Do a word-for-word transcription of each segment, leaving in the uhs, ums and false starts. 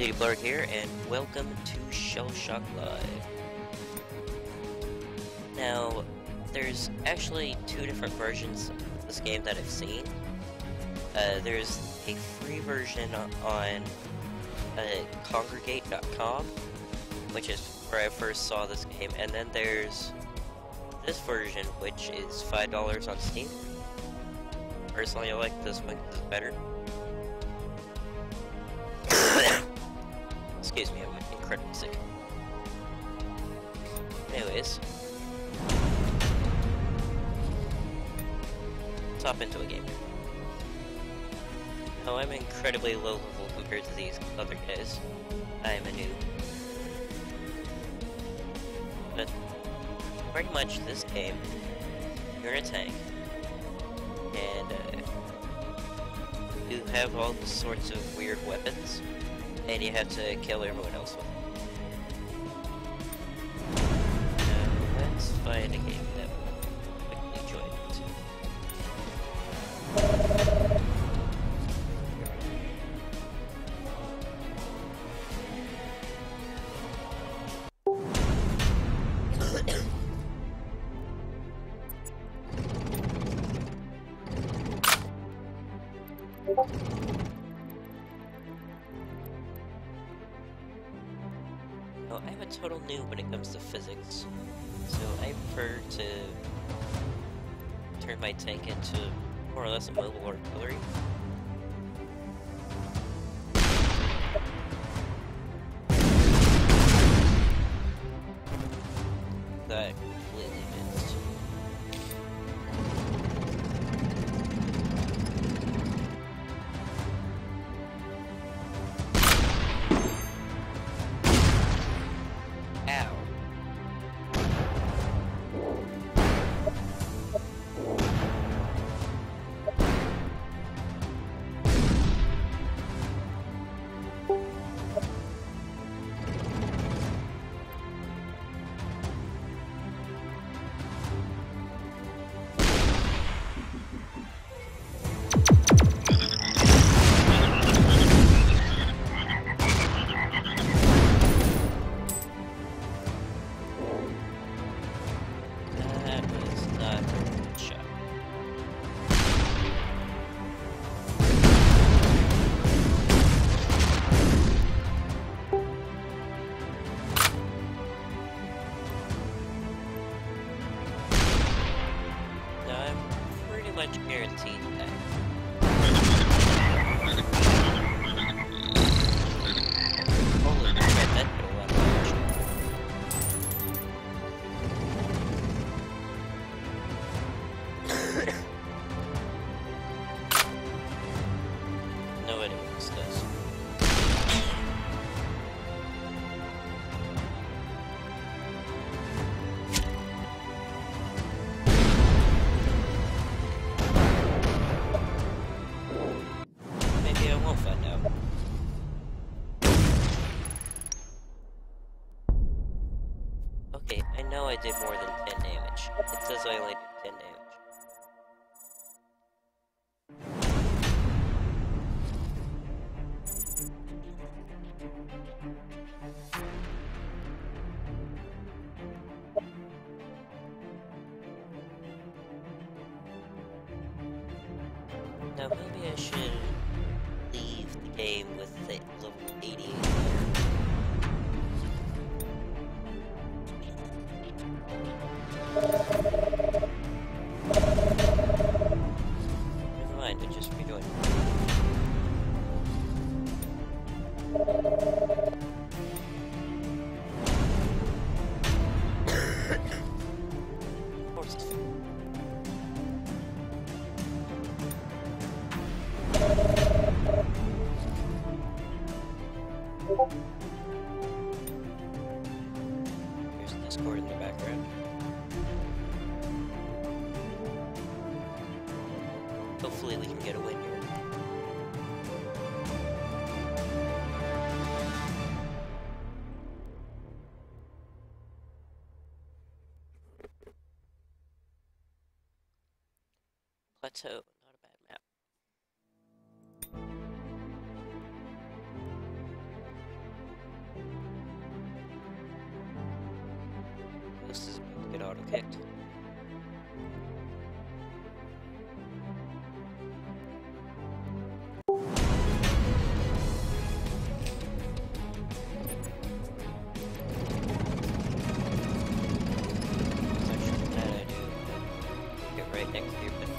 bligityblarg here, and welcome to Shellshock Live. Now, there's actually two different versions of this game that I've seen. Uh, there's a free version on uh, congregate dot com, which is where I first saw this game, and then there's this version, which is five dollars on Steam. Personally, I like this one because it's better. Excuse me, I'm incredibly sick. Anyways, let's hop into a game. Now, I'm incredibly low level compared to these other guys. I am a noob. But pretty much this game, you're in a tank, and uh, you have all sorts of weird weapons, and you have to kill everyone else with them. Uh, let's find a game that will quickly join it. Well, I'm a total noob when it comes to physics, so I prefer to turn my tank into more or less a mobile artillery. That completely missed. Ow. That was not a very good shot. Now I'm pretty much guaranteed that. Holy crap, that did a lot of damage. No idea what this does. Maybe I won't find out. Okay, I know I did more than ten damage. It says I only did ten damage. Now maybe I should leave the game with the level eighty-eight Never mind, I just redoing it. Of course it's fine. Here's the Discord in the background. Hopefully we can get a win here. Plateau, not a bad map. kicked. It's actually a bad idea to get right next to your bed.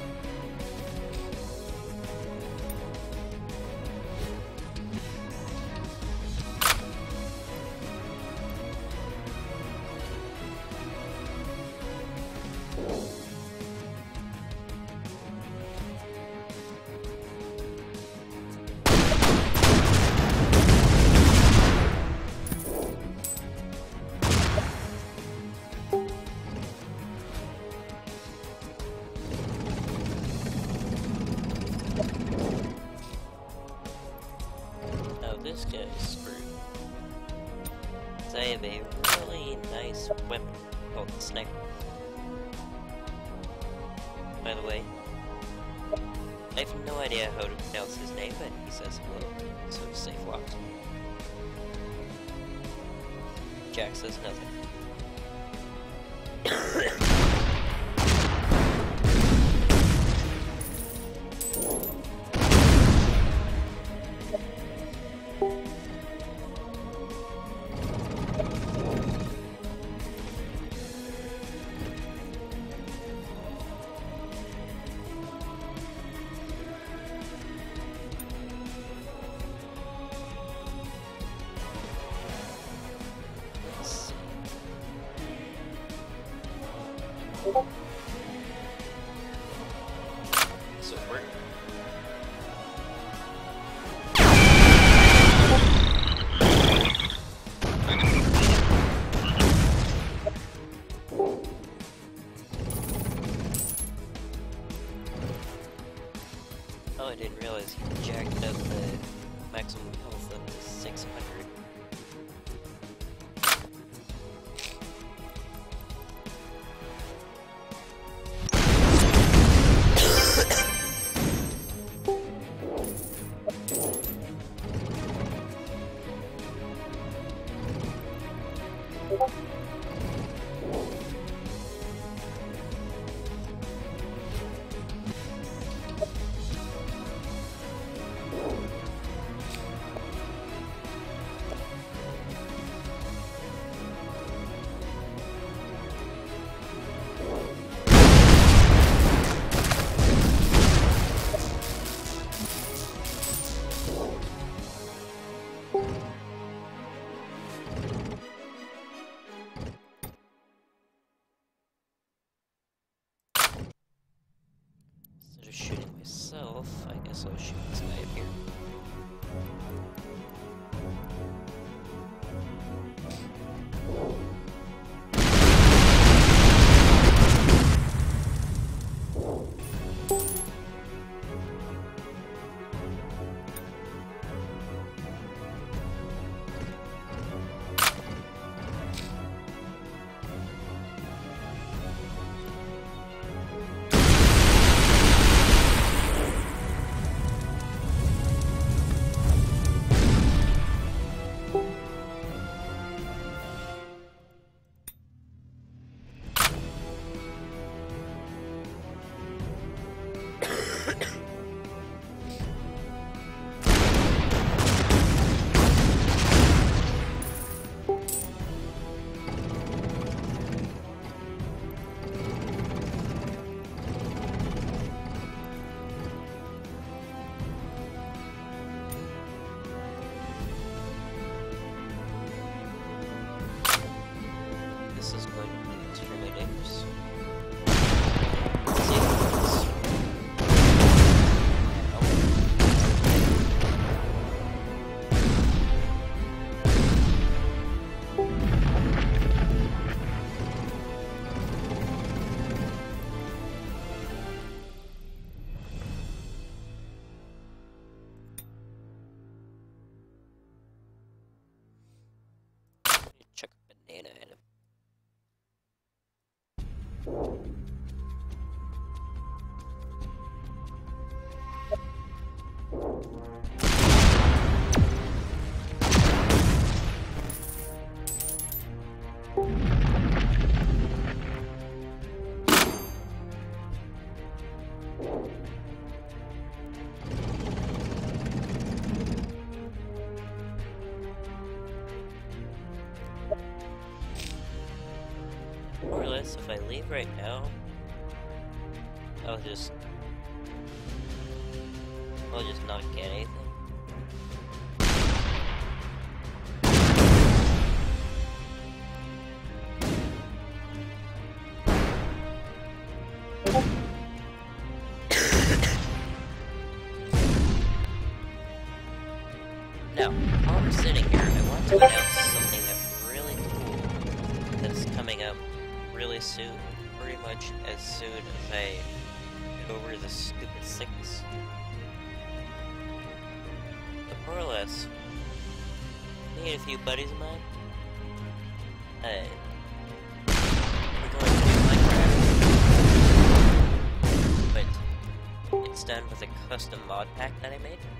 This guy is screwed. I have a really nice weapon called the sniper. By the way, I have no idea how to pronounce his name, but he says hello, so safe locked. Jack says nothing. So we're Oh, I didn't realize he jacked up the maximum health up to six hundred. Instead of shooting myself, I guess I'll shoot this guy up here. This is going to be extremely dangerous. See if chuck a banana at him. More or less, if I leave right now, I'll just... I'll just not get anything. Now, while we're sitting here, I want to announce something that really cool that's coming up really soon, pretty much as soon as I get over this stupid sickness. But more or less, me and a few buddies of mine, uh, we're going to do Minecraft, but it's done with a custom mod pack that I made.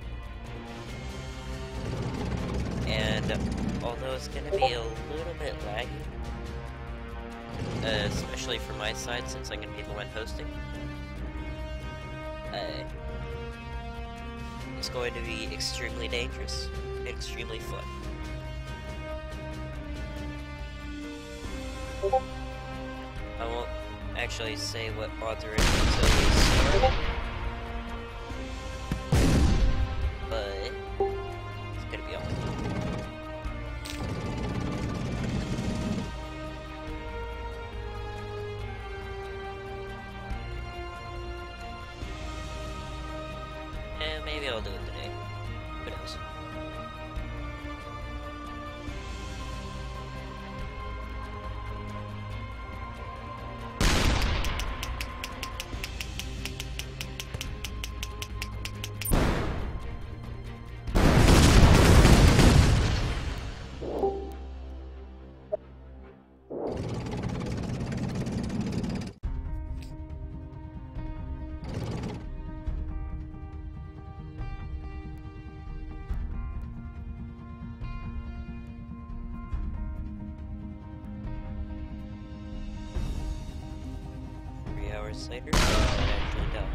And although it's going to be a little bit laggy, uh, especially for my side since I'm going to be the one hosting, uh, it's going to be extremely dangerous and extremely fun. I won't actually say what mods are in until we start, but it's going to be awesome. Eh, maybe I'll do it today. Who knows? Hours later, I actually die.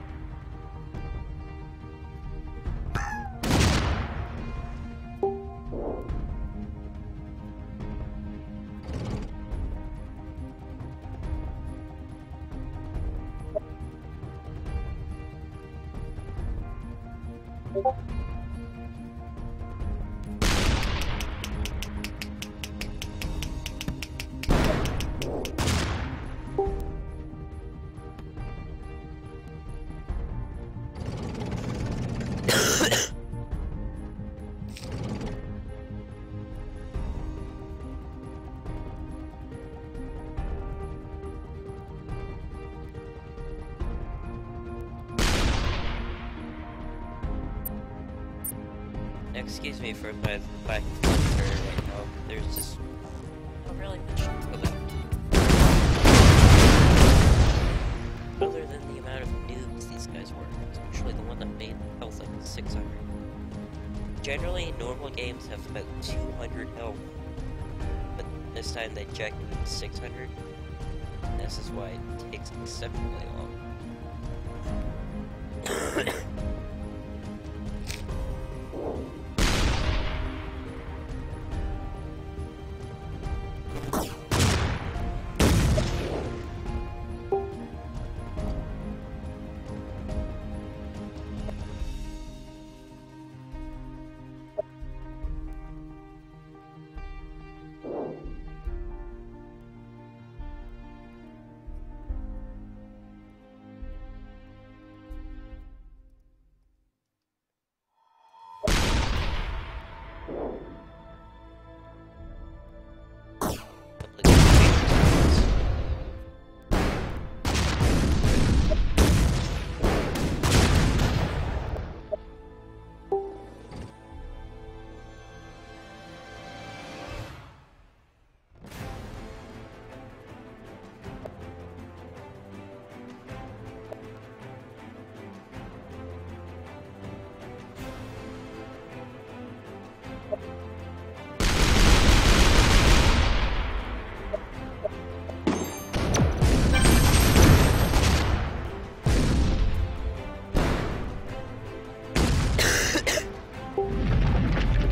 Excuse me for my back right now. There's just not really much to talk about. Other than the amount of noobs these guys were, especially the one that made health like six hundred. Generally, normal games have about two hundred health, but this time they jacked it to six hundred. This is why it takes exceptionally long.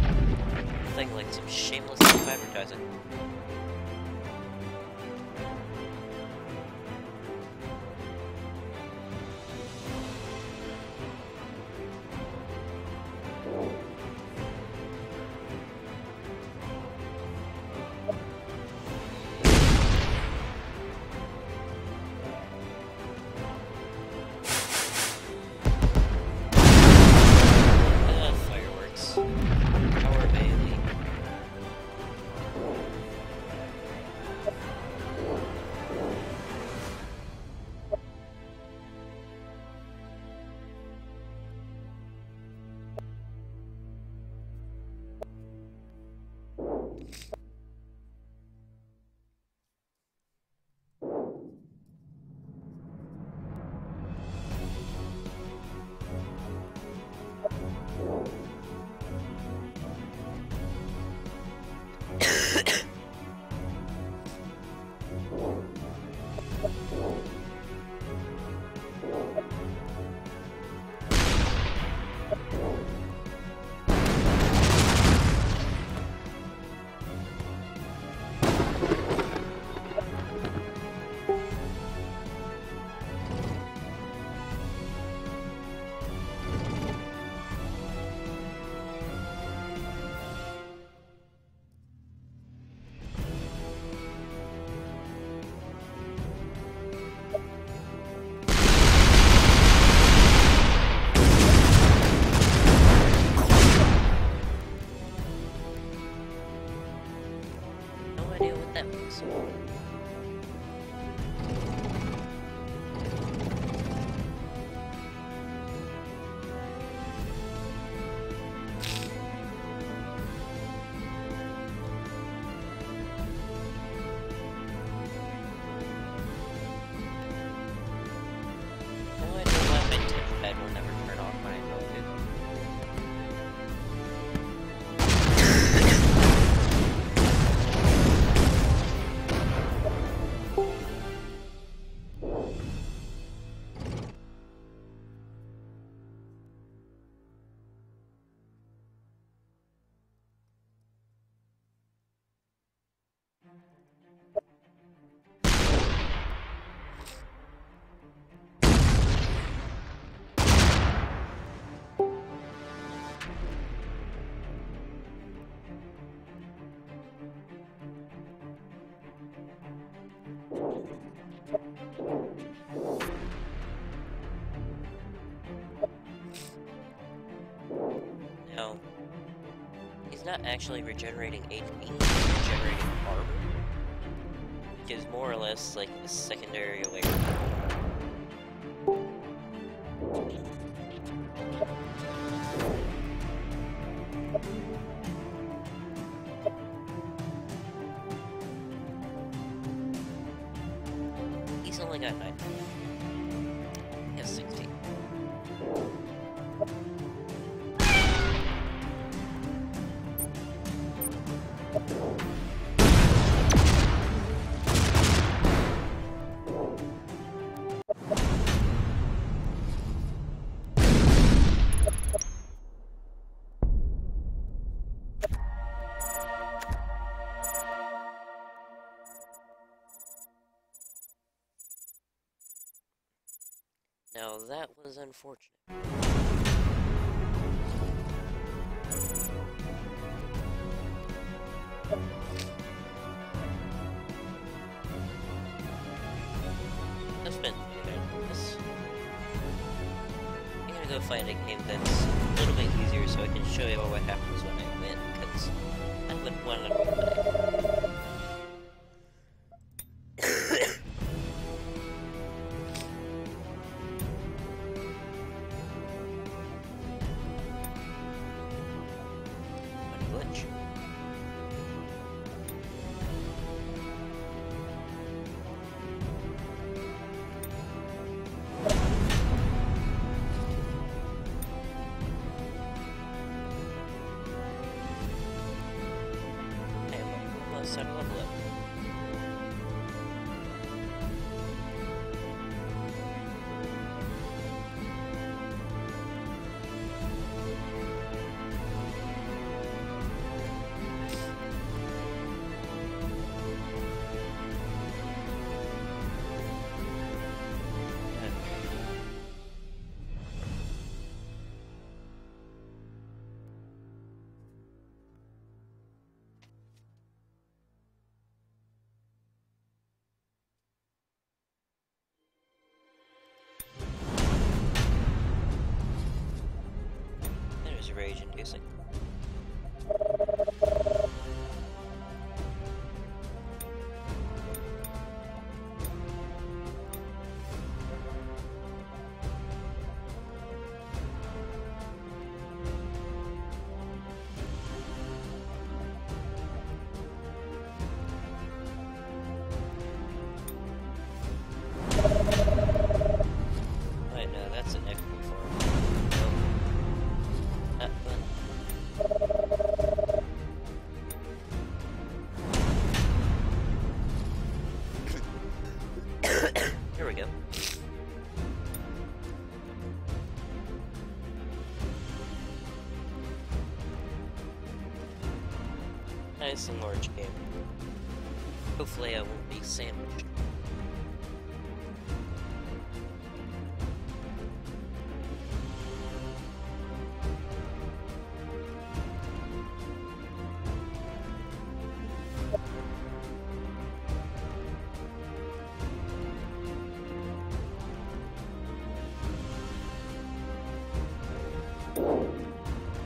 Like some shameless self-advertising. happens. No idea why my touchpad will never turn off when I invoke it. Now, he's not actually regenerating H P, he's regenerating armor. Which is more or less like the secondary away from He's only got nine. He has sixteen. Now that was unfortunate. That's been this. I'm gonna go find a game that's a little bit easier so I can show you what happens when I win, because I wouldn't want to replay. Start to level up. Rage inducing. Wait, no, that's an echo form. Nope. Here we go. Nice and large game. Hopefully I won't be sandwiched.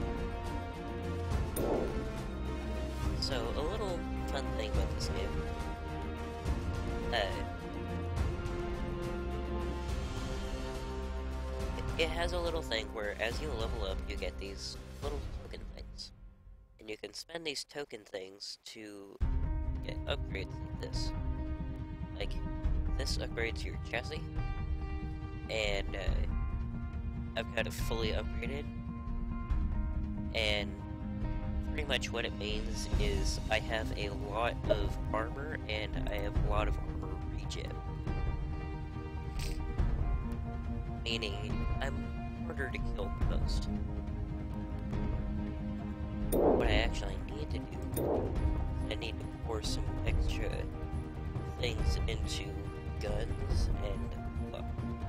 So, a little fun thing about this game Uh, it, it has a little thing where as you level up, you get these little token things. And you can spend these token things to get upgrades like this. Like, this upgrades your chassis, and uh, I've got it fully upgraded, and pretty much what it means is I have a lot of armor, and I have a lot of armor regen. Meaning, I'm harder to kill the most. What I actually need to do, I need to pour some extra things into guns and luck.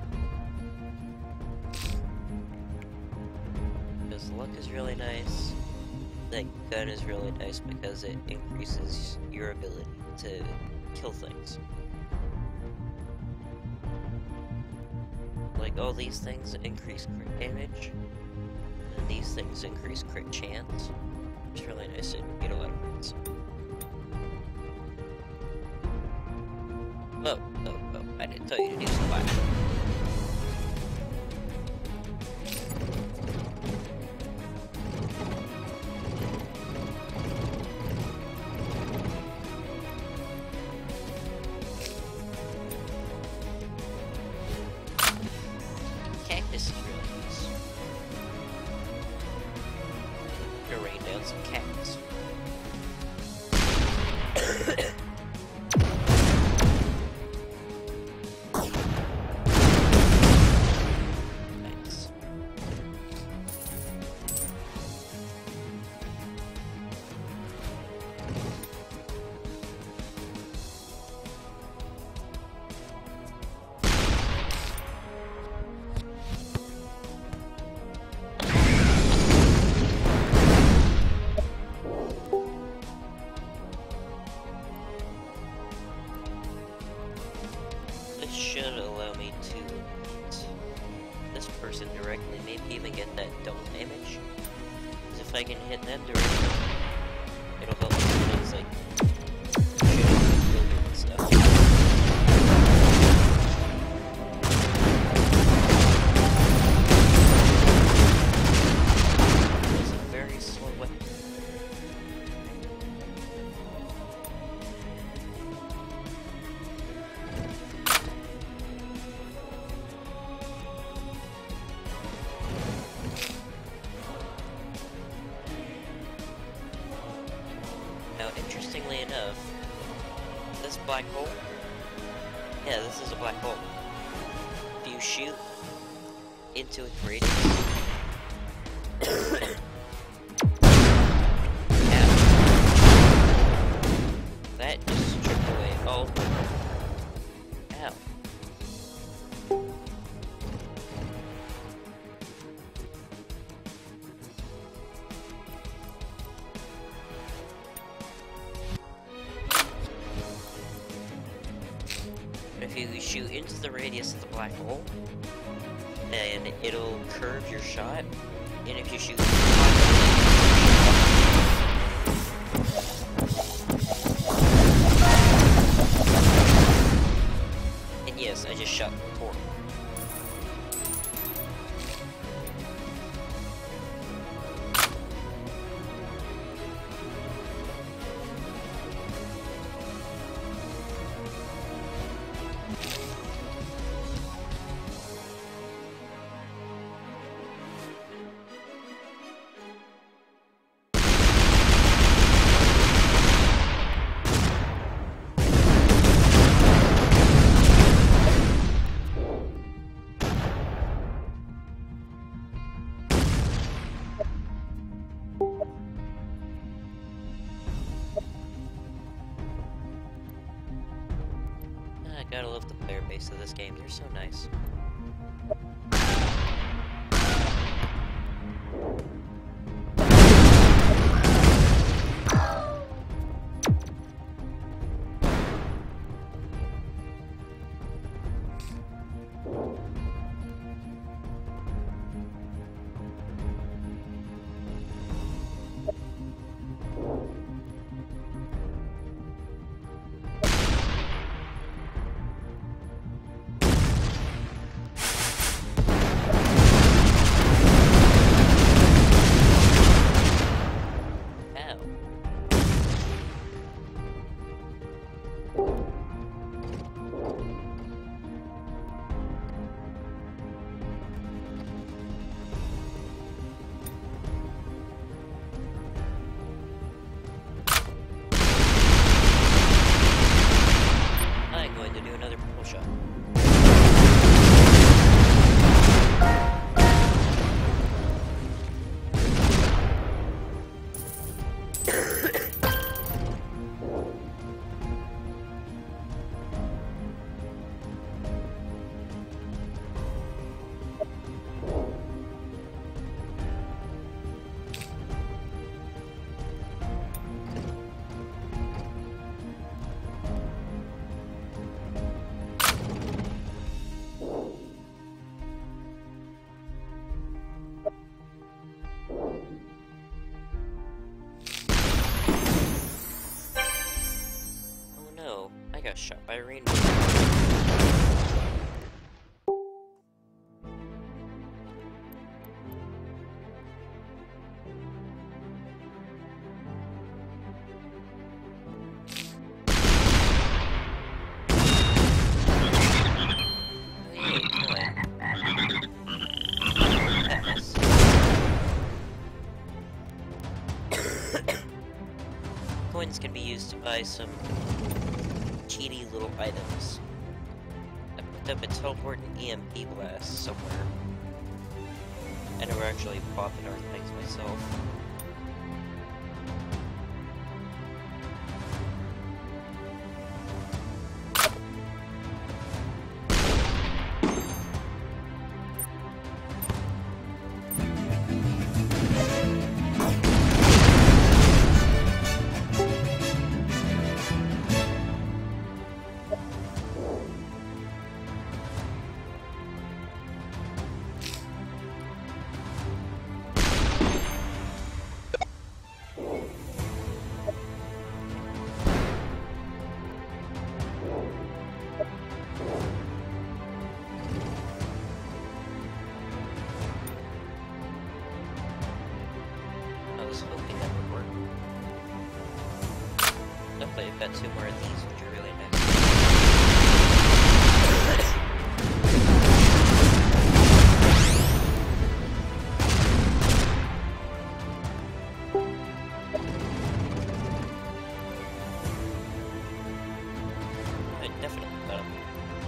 Because luck is really nice. That gun is really nice because it increases your ability to kill things. Like all these things increase crit damage, and these things increase crit chance. It's really nice to get a lot of crits. Oh, oh, oh, I didn't tell you to do squat. Cactus is really nice. I'm gonna rain down some cactus. Should allow me to hit this person directly, maybe even get that double damage. Because if I can hit them directly, it'll help me with things like shooting building and stuff. It's a very slow weapon. Now, interestingly enough, this black hole, yeah, this is a black hole. If you shoot into its radius, yeah, that just stripped away all. Ow. If you shoot into the radius of the black hole, and it'll curve your shot, and if you shoot into the black hole, and yes, I just shot the portal. I gotta love the player base of this game, they're so nice. I'm going to do another purple shot. Got shot by a rainbow. Coins can be used to buy some cheaty little items. I picked up a teleport and E M P blast somewhere. I never actually bought the darn things myself. I've got two more of these, which are really nice. I definitely got them.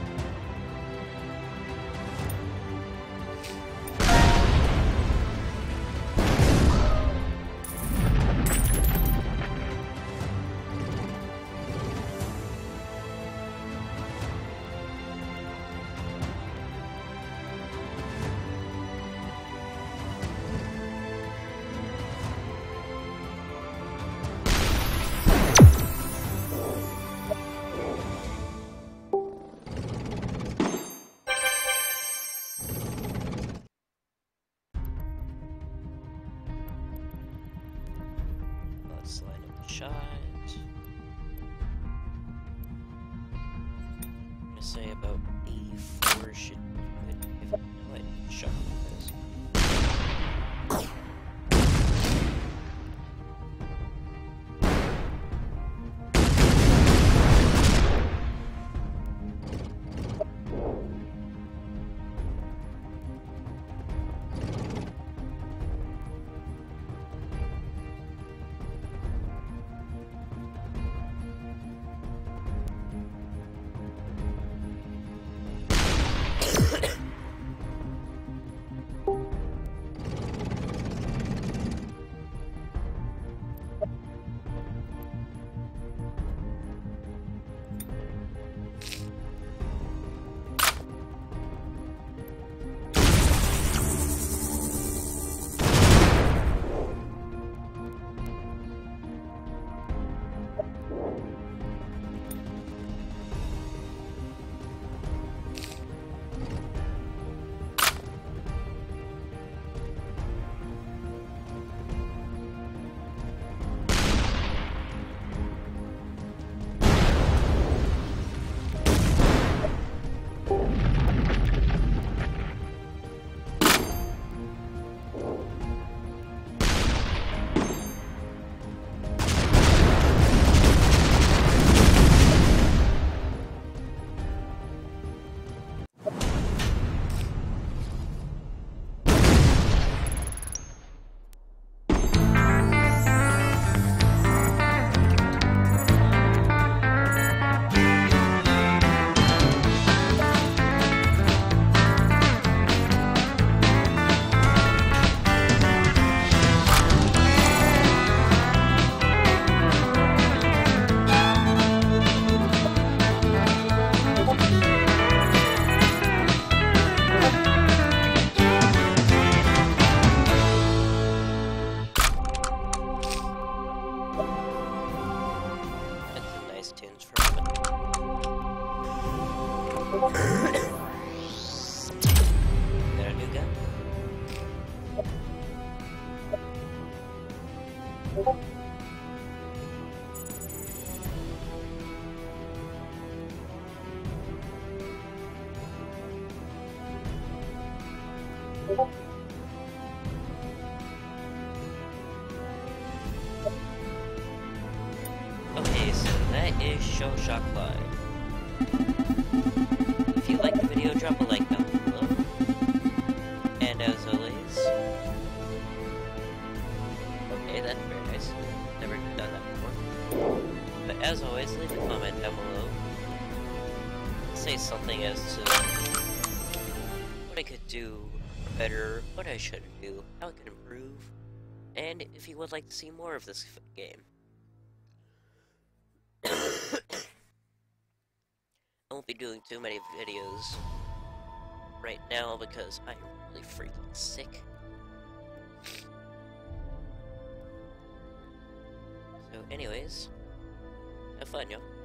Let's line up the shot. I'm gonna say about eighty-four should be good if I know what shot it is. headphones for a moment. Got a new gun? Okay, so that is Shellshock Live. If you like the video, drop a like down below. And as always... Okay, that's very nice. Never done that before. But as always, leave a comment down below. Say something as to what I could do better, what I should do, how I could improve, and if you would like to see more of this game. I won't be doing too many videos right now because I'm really freaking sick. So anyways, have fun, y'all.